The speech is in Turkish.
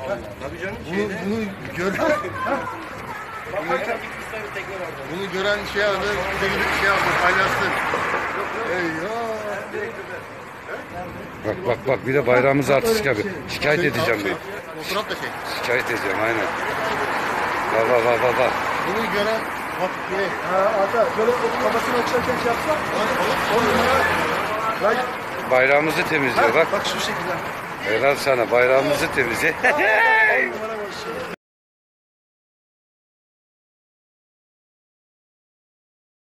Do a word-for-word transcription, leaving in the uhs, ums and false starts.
Tabii canım. Bunu, bunu gören bunu, bunu gören şey aldı, bir şey aldı, paylaşsın. Eyvah. Bak bak bak bir de bayrağımız artistik abi. Şikayet edeceğim ben. Fotoğraf da şey. Şikayet edeceğim aynen. Bak bak bak bak. bak. Bunu gören bak şey. Ha ata şöyle kafasını açarken şey yapsa. On numara. Bak Bayrağımızı temizliyor bak. bak şu şekilde. Helal sana bayrağımızı temizliyor. On numara boş şey.